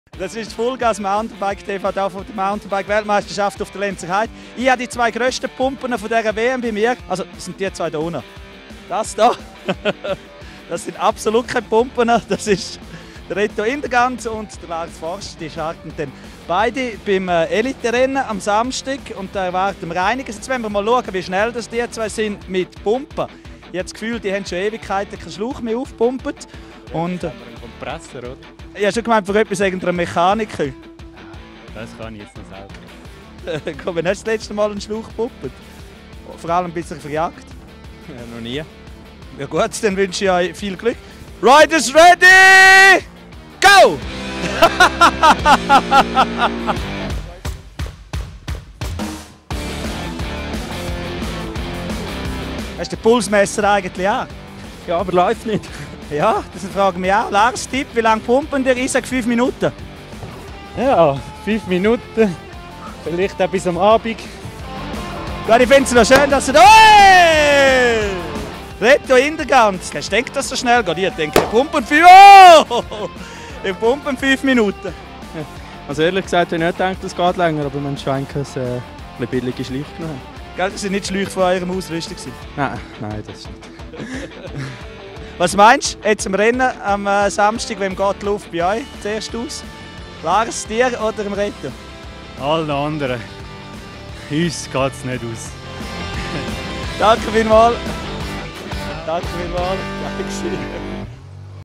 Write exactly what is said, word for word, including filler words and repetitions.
Das ist Vollgas Mountainbike T V da von der Mountainbike-Weltmeisterschaft auf der Lenzer Heide. Ich habe die zwei grössten Pumpen von dieser W M bei mir. Also, das sind die zwei da unten. Das hier, das sind absolut keine Pumpen. Das ist der Reto Indergans und der Lars Forst. Die starten dann beide beim Elite-Rennen am Samstag. Und da erwarten wir einiges. Jetzt wollen wir mal schauen, wie schnell das die zwei sind mit Pumpen. Ich habe das Gefühl, die haben schon Ewigkeiten keinen Schlauch mehr aufgepumpt. Und, ein Kompressor, oder? Ich habe schon gemeint, für etwas irgendeiner Mechaniker. Das kann ich jetzt noch selber. Komm, wann hast du das letzte Mal einen Schlauch gepumpt? Vor allem ein bisschen verjagt. Ja, noch nie. Ja gut, dann wünsche ich euch viel Glück. Riders ready! Go! Hast du den Pulsmesser eigentlich auch? Ja, aber läuft nicht. Ja, das fragen wir auch. Lars, Tipp, wie lange pumpen wir? Ich sage fünf Minuten. Ja, fünf Minuten. Vielleicht auch bis am Abend. Gut, ich finde es noch schön, dass du da... Hey! Reto Indergans. Hast du gedacht, dass es so schnell geht? Ich denke, wir pumpen fünf... Oh! Wir pumpen fünf Minuten. Also ehrlich gesagt, ich habe nicht gedacht, es geht länger, aber man scheint es äh, ein billige Schläuche genommen. Gell, das sind nicht Schläuche von eurem Ausrüstung? Nein, nein, das nicht. Was meinst du jetzt im Rennen am äh, Samstag, wem geht die Luft bei euch zuerst aus? Lars, dir oder dem Reto? Allen anderen. Uns geht es nicht aus. Danke vielmals. Danke vielmals. Danke.